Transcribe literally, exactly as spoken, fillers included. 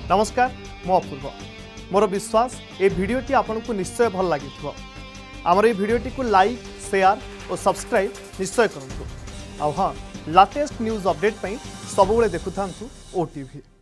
नमस्कार मो अपूर्व मोर विश्वास ए भिडटी आपन को निश्चय भल लगी आमर ये भिडटी को लाइक शेयर और सब्सक्राइब निश्चय करूँ आ हाँ लाटेस्ट न्यूज अपडेट सब देखु था ओटीवी।